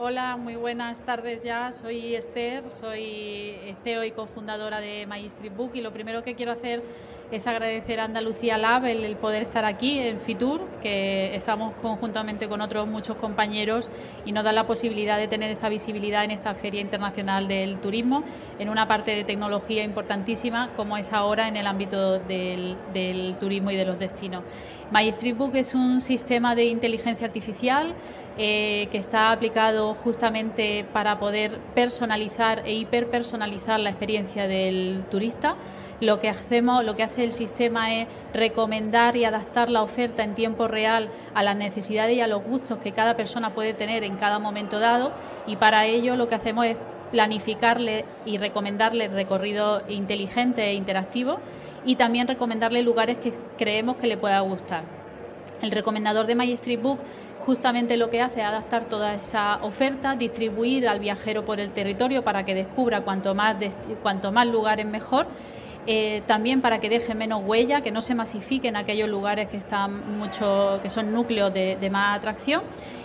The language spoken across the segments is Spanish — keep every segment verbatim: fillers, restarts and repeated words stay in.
Hola, muy buenas tardes ya. Soy Esther, soy C E O y cofundadora de MyStreetBook y lo primero que quiero hacer es agradecer a Andalucía Lab el, el poder estar aquí en Fitur, que estamos conjuntamente con otros muchos compañeros y nos da la posibilidad de tener esta visibilidad en esta Feria Internacional del Turismo, en una parte de tecnología importantísima como es ahora en el ámbito del, del turismo y de los destinos. MyStreetBook es un sistema de inteligencia artificial eh, que está aplicado justamente para poder personalizar e hiperpersonalizar la experiencia del turista. Lo que hacemos, lo que hace el sistema es recomendar y adaptar la oferta en tiempo real a las necesidades y a los gustos que cada persona puede tener en cada momento dado, y para ello lo que hacemos es planificarle y recomendarle recorridos inteligentes e interactivos, y también recomendarle lugares que creemos que le pueda gustar. El recomendador de MyStreetBook justamente lo que hace es adaptar toda esa oferta, distribuir al viajero por el territorio para que descubra cuanto más, cuanto más lugares mejor. Eh, también para que deje menos huella, que no se masifiquen aquellos lugares que están mucho, que son núcleos de, de más atracción.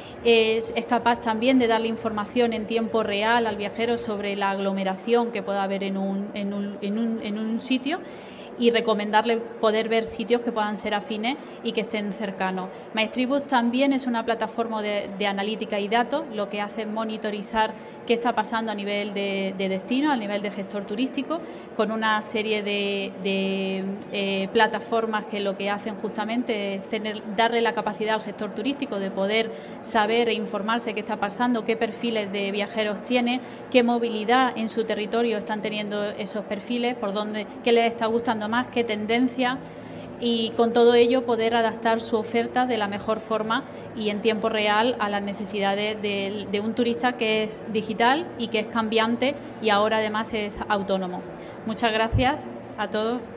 Es, es capaz también de darle información en tiempo real al viajero sobre la aglomeración que pueda haber en un, en un, en un, en un sitio, y recomendarle poder ver sitios que puedan ser afines y que estén cercanos. MyStreetBook también es una plataforma de, de analítica y datos, lo que hace es monitorizar qué está pasando a nivel de, de destino, a nivel de gestor turístico, con una serie de, de eh, plataformas que lo que hacen justamente es tener, darle la capacidad al gestor turístico de poder saber e informarse qué está pasando, qué perfiles de viajeros tiene, qué movilidad en su territorio están teniendo esos perfiles, por dónde, qué les está gustando más, qué tendencia, y con todo ello poder adaptar su oferta de la mejor forma y en tiempo real a las necesidades de, de un turista que es digital y que es cambiante y ahora además es autónomo. Muchas gracias a todos.